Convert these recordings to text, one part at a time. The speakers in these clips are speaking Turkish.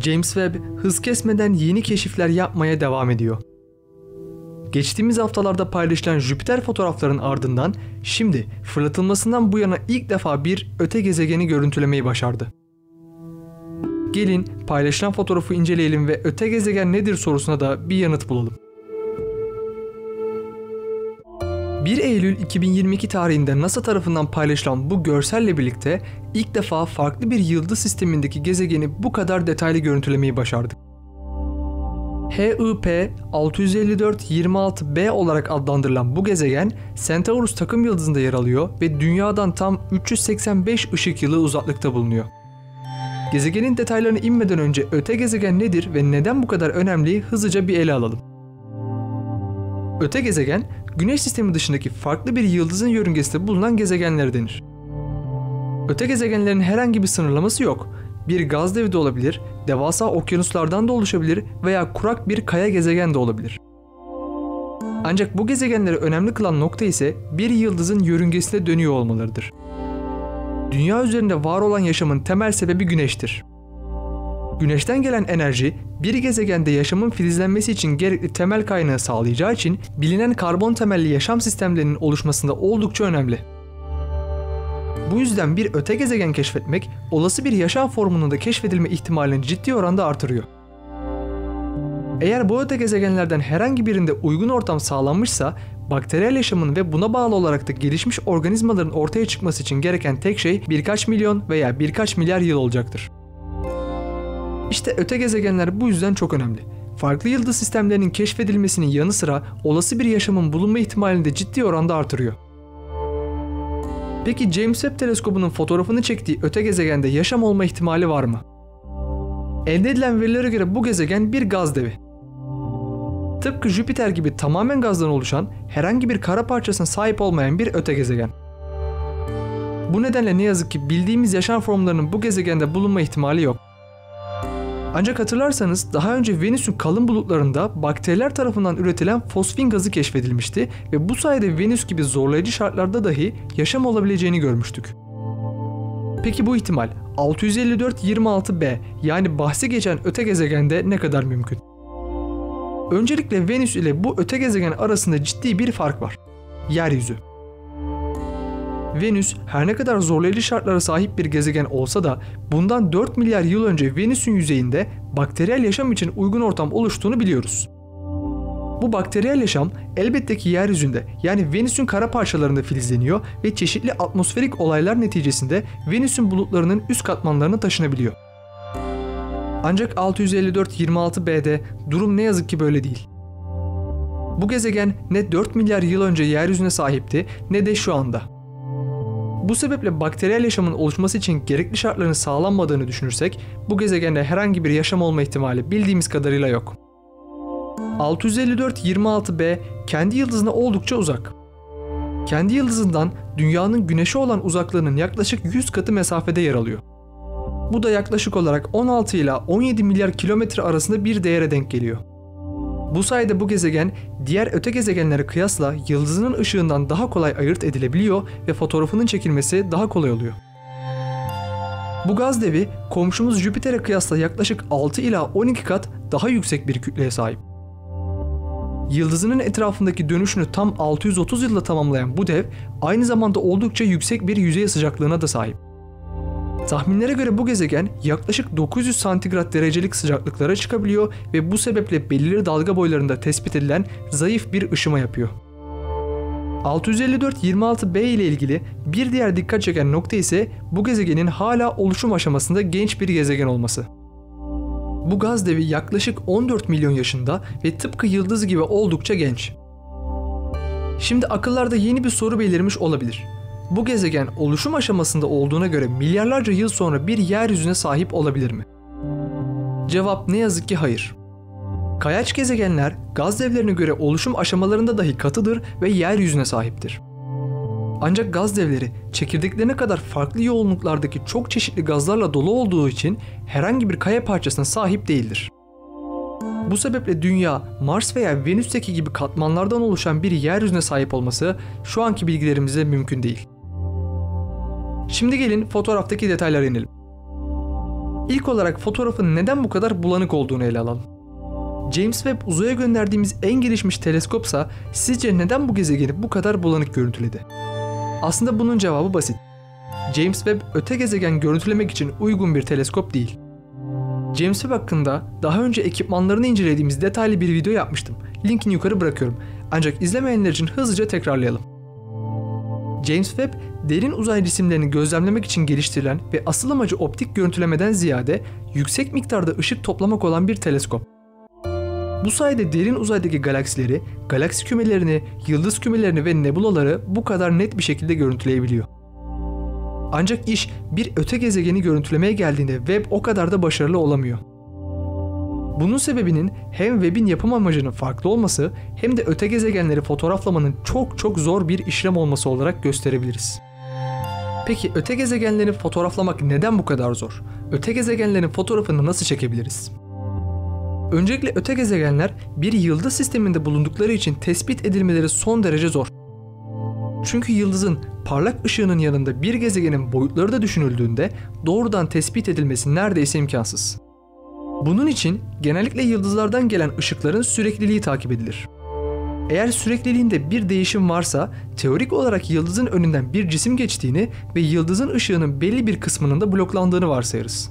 James Webb hız kesmeden yeni keşifler yapmaya devam ediyor. Geçtiğimiz haftalarda paylaşılan Jüpiter fotoğraflarının ardından şimdi fırlatılmasından bu yana ilk defa bir öte gezegeni görüntülemeyi başardı. Gelin paylaşılan fotoğrafı inceleyelim ve öte gezegen nedir sorusuna da bir yanıt bulalım. 1 Eylül 2022 tarihinde NASA tarafından paylaşılan bu görselle birlikte ilk defa farklı bir yıldız sistemindeki gezegeni bu kadar detaylı görüntülemeyi başardık. HIP 654-26b olarak adlandırılan bu gezegen Centaurus takım yıldızında yer alıyor ve Dünya'dan tam 385 ışık yılı uzaklıkta bulunuyor. Gezegenin detaylarına inmeden önce öte gezegen nedir ve neden bu kadar önemli hızlıca bir ele alalım. Öte gezegen, Güneş sistemi dışındaki farklı bir yıldızın yörüngesinde bulunan gezegenler denir. Öte gezegenlerin herhangi bir sınırlaması yok. Bir gaz devi de olabilir, devasa okyanuslardan da oluşabilir veya kurak bir kaya gezegen de olabilir. Ancak bu gezegenleri önemli kılan nokta ise bir yıldızın yörüngesinde dönüyor olmalarıdır. Dünya üzerinde var olan yaşamın temel sebebi Güneş'tir. Güneşten gelen enerji bir gezegende yaşamın filizlenmesi için gerekli temel kaynağı sağlayacağı için bilinen karbon temelli yaşam sistemlerinin oluşmasında oldukça önemli. Bu yüzden bir öte gezegen keşfetmek olası bir yaşam formunun da keşfedilme ihtimalini ciddi oranda artırıyor. Eğer bu öte gezegenlerden herhangi birinde uygun ortam sağlanmışsa bakteriyel yaşamın ve buna bağlı olarak da gelişmiş organizmaların ortaya çıkması için gereken tek şey birkaç milyon veya birkaç milyar yıl olacaktır. İşte öte gezegenler bu yüzden çok önemli. Farklı yıldız sistemlerinin keşfedilmesinin yanı sıra olası bir yaşamın bulunma ihtimalini de ciddi oranda artırıyor. Peki James Webb teleskobunun fotoğrafını çektiği öte gezegende yaşam olma ihtimali var mı? Elde edilen verilere göre bu gezegen bir gaz devi. Tıpkı Jüpiter gibi tamamen gazdan oluşan herhangi bir kara parçasına sahip olmayan bir öte gezegen. Bu nedenle ne yazık ki bildiğimiz yaşam formlarının bu gezegende bulunma ihtimali yok. Ancak hatırlarsanız daha önce Venüs'ün kalın bulutlarında bakteriler tarafından üretilen fosfin gazı keşfedilmişti ve bu sayede Venüs gibi zorlayıcı şartlarda dahi yaşam olabileceğini görmüştük. Peki bu ihtimal 654-26b yani bahsi geçen öte gezegende ne kadar mümkün? Öncelikle Venüs ile bu öte gezegen arasında ciddi bir fark var. Yeryüzü. Venüs her ne kadar zorlayıcı şartlara sahip bir gezegen olsa da bundan 4 milyar yıl önce Venüs'ün yüzeyinde bakteriyel yaşam için uygun ortam oluştuğunu biliyoruz. Bu bakteriyel yaşam elbette ki yeryüzünde yani Venüs'ün kara parçalarında filizleniyor ve çeşitli atmosferik olaylar neticesinde Venüs'ün bulutlarının üst katmanlarına taşınabiliyor. Ancak 654-26b'de durum ne yazık ki böyle değil. Bu gezegen ne 4 milyar yıl önce yeryüzüne sahipti ne de şu anda. Bu sebeple bakteriyel yaşamın oluşması için gerekli şartların sağlanmadığını düşünürsek bu gezegende herhangi bir yaşam olma ihtimali bildiğimiz kadarıyla yok. 654-26b kendi yıldızına oldukça uzak. Kendi yıldızından Dünya'nın Güneş'e olan uzaklığının yaklaşık 100 katı mesafede yer alıyor. Bu da yaklaşık olarak 16 ila 17 milyar kilometre arasında bir değere denk geliyor. Bu sayede bu gezegen diğer öte gezegenlere kıyasla yıldızının ışığından daha kolay ayırt edilebiliyor ve fotoğrafının çekilmesi daha kolay oluyor. Bu gaz devi komşumuz Jüpiter'e kıyasla yaklaşık 6 ila 12 kat daha yüksek bir kütleye sahip. Yıldızının etrafındaki dönüşünü tam 630 yılda tamamlayan bu dev aynı zamanda oldukça yüksek bir yüzey sıcaklığına da sahip. Tahminlere göre bu gezegen yaklaşık 900 santigrat derecelik sıcaklıklara çıkabiliyor ve bu sebeple belirli dalga boylarında tespit edilen zayıf bir ışıma yapıyor. 654-26b ile ilgili bir diğer dikkat çeken nokta ise bu gezegenin hala oluşum aşamasında genç bir gezegen olması. Bu gaz devi yaklaşık 14 milyon yaşında ve tıpkı yıldız gibi oldukça genç. Şimdi akıllarda yeni bir soru belirmiş olabilir. Bu gezegen oluşum aşamasında olduğuna göre milyarlarca yıl sonra bir yeryüzüne sahip olabilir mi? Cevap ne yazık ki hayır. Kayaç gezegenler gaz devlerine göre oluşum aşamalarında dahi katıdır ve yeryüzüne sahiptir. Ancak gaz devleri çekirdeklerine kadar farklı yoğunluklardaki çok çeşitli gazlarla dolu olduğu için herhangi bir kaya parçasına sahip değildir. Bu sebeple Dünya, Mars veya Venüs'teki gibi katmanlardan oluşan bir yeryüzüne sahip olması şu anki bilgilerimizle mümkün değil. Şimdi gelin fotoğraftaki detaylara inelim. İlk olarak fotoğrafın neden bu kadar bulanık olduğunu ele alalım. James Webb uzaya gönderdiğimiz en gelişmiş teleskopsa sizce neden bu gezegeni bu kadar bulanık görüntüledi? Aslında bunun cevabı basit. James Webb öte gezegen görüntülemek için uygun bir teleskop değil. James Webb hakkında daha önce ekipmanlarını incelediğimiz detaylı bir video yapmıştım. Linkini yukarı bırakıyorum. Ancak izlemeyenler için hızlıca tekrarlayalım. James Webb, derin uzay cisimlerini gözlemlemek için geliştirilen ve asıl amacı optik görüntülemeden ziyade yüksek miktarda ışık toplamak olan bir teleskop. Bu sayede derin uzaydaki galaksileri, galaksi kümelerini, yıldız kümelerini ve nebulaları bu kadar net bir şekilde görüntüleyebiliyor. Ancak iş bir öte gezegeni görüntülemeye geldiğinde Webb o kadar da başarılı olamıyor. Bunun sebebinin hem Webb'in yapım amacının farklı olması hem de öte gezegenleri fotoğraflamanın çok zor bir işlem olması olarak gösterebiliriz. Peki öte gezegenleri fotoğraflamak neden bu kadar zor? Öte gezegenlerin fotoğrafını nasıl çekebiliriz? Öncelikle öte gezegenler bir yıldız sisteminde bulundukları için tespit edilmeleri son derece zor. Çünkü yıldızın parlak ışığının yanında bir gezegenin boyutları da düşünüldüğünde doğrudan tespit edilmesi neredeyse imkansız. Bunun için genellikle yıldızlardan gelen ışıkların sürekliliği takip edilir. Eğer sürekliliğinde bir değişim varsa teorik olarak yıldızın önünden bir cisim geçtiğini ve yıldızın ışığının belli bir kısmının da bloklandığını varsayarız.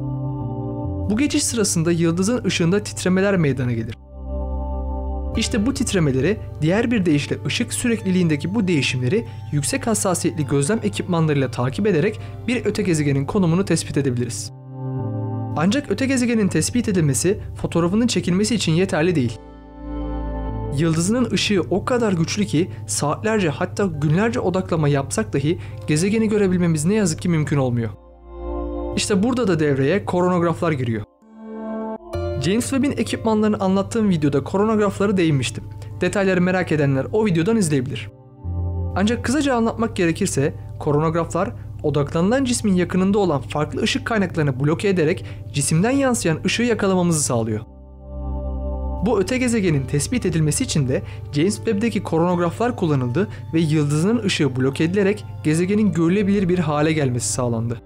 Bu geçiş sırasında yıldızın ışığında titremeler meydana gelir. İşte bu titremeleri, diğer bir deyişle ışık sürekliliğindeki bu değişimleri yüksek hassasiyetli gözlem ekipmanlarıyla takip ederek bir öte gezegenin konumunu tespit edebiliriz. Ancak öte gezegenin tespit edilmesi fotoğrafının çekilmesi için yeterli değil. Yıldızının ışığı o kadar güçlü ki saatlerce hatta günlerce odaklama yapsak dahi gezegeni görebilmemiz ne yazık ki mümkün olmuyor. İşte burada da devreye koronograflar giriyor. James Webb'in ekipmanlarını anlattığım videoda koronograflara değinmiştim. Detayları merak edenler o videodan izleyebilir. Ancak kısaca anlatmak gerekirse koronograflar odaklanılan cismin yakınında olan farklı ışık kaynaklarını bloke ederek cisimden yansıyan ışığı yakalamamızı sağlıyor. Bu öte gezegenin tespit edilmesi için de James Webb'deki koronograflar kullanıldı ve yıldızının ışığı bloke edilerek gezegenin görülebilir bir hale gelmesi sağlandı.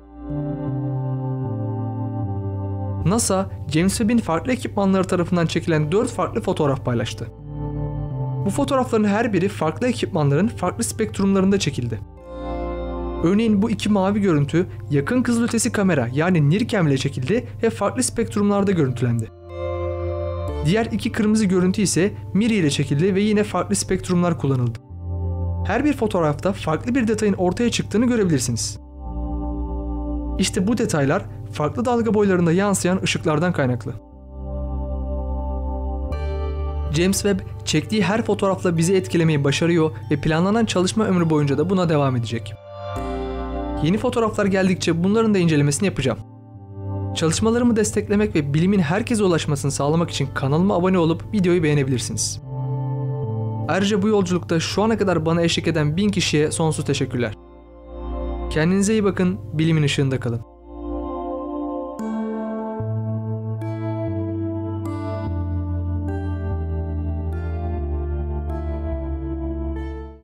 NASA, James Webb'in farklı ekipmanları tarafından çekilen 4 farklı fotoğraf paylaştı. Bu fotoğrafların her biri farklı ekipmanların farklı spektrumlarında çekildi. Örneğin bu iki mavi görüntü yakın kızılötesi kamera yani NIRCam ile çekildi ve farklı spektrumlarda görüntülendi. Diğer iki kırmızı görüntü ise MIRI ile çekildi ve yine farklı spektrumlar kullanıldı. Her bir fotoğrafta farklı bir detayın ortaya çıktığını görebilirsiniz. İşte bu detaylar farklı dalga boylarında yansıyan ışıklardan kaynaklı. James Webb çektiği her fotoğrafla bizi etkilemeyi başarıyor ve planlanan çalışma ömrü boyunca da buna devam edecek. Yeni fotoğraflar geldikçe bunların da incelemesini yapacağım. Çalışmalarımı desteklemek ve bilimin herkese ulaşmasını sağlamak için kanalıma abone olup videoyu beğenebilirsiniz. Ayrıca bu yolculukta şu ana kadar bana eşlik eden 1000 kişiye sonsuz teşekkürler. Kendinize iyi bakın, bilimin ışığında kalın.